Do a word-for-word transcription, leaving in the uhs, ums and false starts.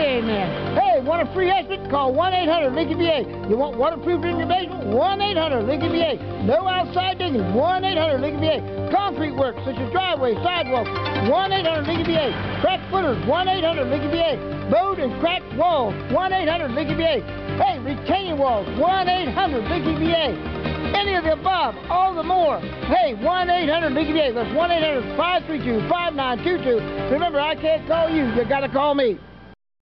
A man. Hey, want a free estimate? Call one eight hundred Leaky B A. You want waterproof in your basement? one eight hundred Leaky B A. No outside digging? one eight hundred Leaky B A. Concrete work such as driveway, sidewalks? one eight hundred Leaky B A. Cracked footers? one eight hundred Leaky B A. Bowed and cracked walls? one eight hundred Leaky B A. Hey, retaining walls? one eight hundred Leaky B A. Any of the above, all the more. Hey, one eight hundred Leaky B A. That's one eight hundred five three two five nine two two. Remember, I can't call you. You gotta call me.